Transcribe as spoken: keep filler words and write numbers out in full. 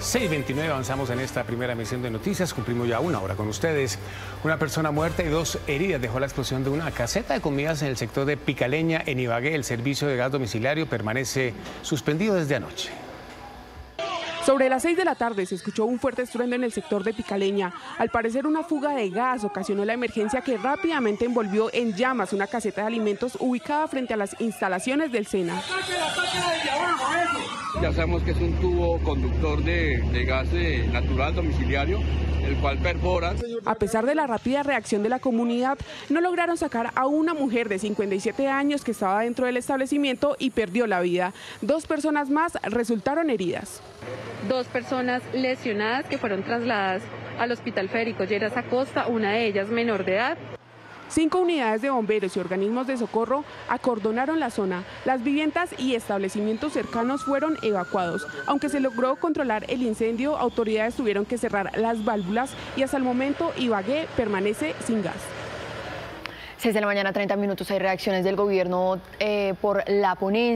seis veintinueve, avanzamos en esta primera emisión de noticias, cumplimos ya una hora con ustedes. Una persona muerta y dos heridas dejó la explosión de una caseta de comidas en el sector de Picaleña, en Ibagué. El servicio de gas domiciliario permanece suspendido desde anoche. Sobre las seis de la tarde se escuchó un fuerte estruendo en el sector de Picaleña. Al parecer, una fuga de gas ocasionó la emergencia que rápidamente envolvió en llamas una caseta de alimentos ubicada frente a las instalaciones del SENA. Ya sabemos que es un tubo conductor de, de gas eh, natural domiciliario, el cual perfora. A pesar de la rápida reacción de la comunidad, no lograron sacar a una mujer de cincuenta y siete años que estaba dentro del establecimiento y perdió la vida. Dos personas más resultaron heridas. Dos personas lesionadas que fueron trasladadas al Hospital Federico Lleras Acosta, una de ellas menor de edad. Cinco unidades de bomberos y organismos de socorro acordonaron la zona. Las viviendas y establecimientos cercanos fueron evacuados. Aunque se logró controlar el incendio, autoridades tuvieron que cerrar las válvulas y hasta el momento Ibagué permanece sin gas. seis de la mañana, treinta minutos. Hay reacciones del gobierno eh, por la ponencia.